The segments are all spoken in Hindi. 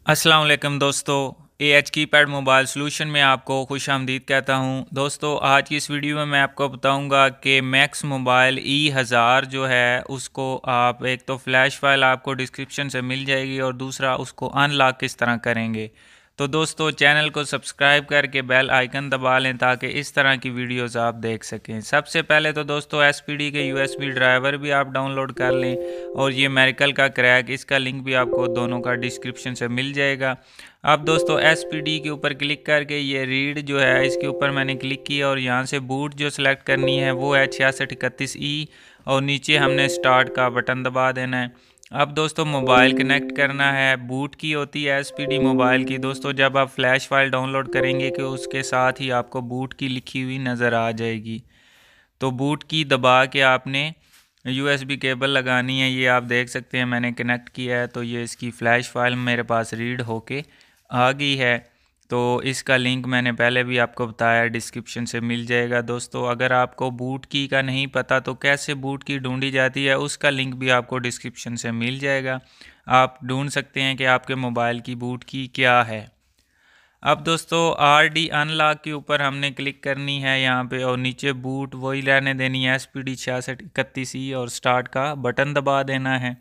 अस्सलाम वालेकुम दोस्तों। एएच कीपैड मोबाइल सॉल्यूशन में आपको खुशामदीद कहता हूं। दोस्तों आज की इस वीडियो में मैं आपको बताऊंगा कि मैक्स मोबाइल E1000 जो है उसको आप एक तो फ्लैश फाइल आपको डिस्क्रिप्शन से मिल जाएगी और दूसरा उसको अनलॉक किस तरह करेंगे। तो दोस्तों चैनल को सब्सक्राइब करके बेल आइकन दबा लें ताकि इस तरह की वीडियोस आप देख सकें। सबसे पहले तो दोस्तों एसपीडी के यूएसबी ड्राइवर भी आप डाउनलोड कर लें और ये मेरिकल का क्रैक, इसका लिंक भी आपको दोनों का डिस्क्रिप्शन से मिल जाएगा। अब दोस्तों एसपीडी के ऊपर क्लिक करके ये रीड जो है इसके ऊपर मैंने क्लिक किया और यहाँ से बूट जो सेलेक्ट करनी है वो है 6631E और नीचे हमने स्टार्ट का बटन दबा देना है। अब दोस्तों मोबाइल कनेक्ट करना है। बूट की होती है एसपीडी मोबाइल की दोस्तों, जब आप फ्लैश फाइल डाउनलोड करेंगे कि उसके साथ ही आपको बूट की लिखी हुई नज़र आ जाएगी। तो बूट की दबा के आपने यूएसबी केबल लगानी है। ये आप देख सकते हैं मैंने कनेक्ट किया है तो ये इसकी फ़्लैश फाइल मेरे पास रीड होके आ गई है। तो इसका लिंक मैंने पहले भी आपको बताया, डिस्क्रिप्शन से मिल जाएगा। दोस्तों अगर आपको बूट की का नहीं पता तो कैसे बूट की ढूंढी जाती है उसका लिंक भी आपको डिस्क्रिप्शन से मिल जाएगा। आप ढूंढ सकते हैं कि आपके मोबाइल की बूट की क्या है। अब दोस्तों RD अनलॉक के ऊपर हमने क्लिक करनी है यहाँ पे और नीचे बूट वही रहने देनी है SPD 6631E और स्टार्ट का बटन दबा देना है।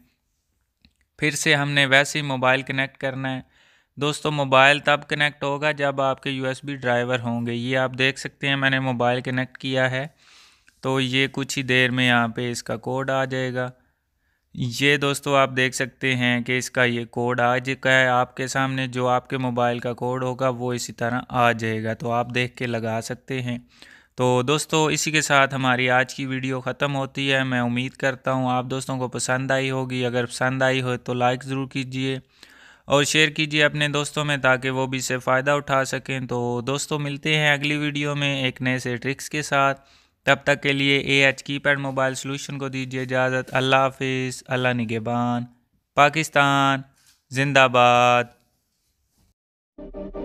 फिर से हमने वैसे ही मोबाइल कनेक्ट करना है। दोस्तों मोबाइल तब कनेक्ट होगा जब आपके USB ड्राइवर होंगे। ये आप देख सकते हैं मैंने मोबाइल कनेक्ट किया है तो ये कुछ ही देर में यहाँ पे इसका कोड आ जाएगा। ये दोस्तों आप देख सकते हैं कि इसका ये कोड आ चुका है आपके सामने। जो आपके मोबाइल का कोड होगा वो इसी तरह आ जाएगा, तो आप देख के लगा सकते हैं। तो दोस्तों इसी के साथ हमारी आज की वीडियो ख़त्म होती है। मैं उम्मीद करता हूँ आप दोस्तों को पसंद आई होगी। अगर पसंद आई हो तो लाइक ज़रूर कीजिए और शेयर कीजिए अपने दोस्तों में ताकि वो भी इससे फ़ायदा उठा सकें। तो दोस्तों मिलते हैं अगली वीडियो में एक नए से ट्रिक्स के साथ। तब तक के लिए एएच कीपैड मोबाइल सॉल्यूशन को दीजिए इजाज़त। अल्लाह हाफिज़, अल्लाह निगहबान, पाकिस्तान जिंदाबाद।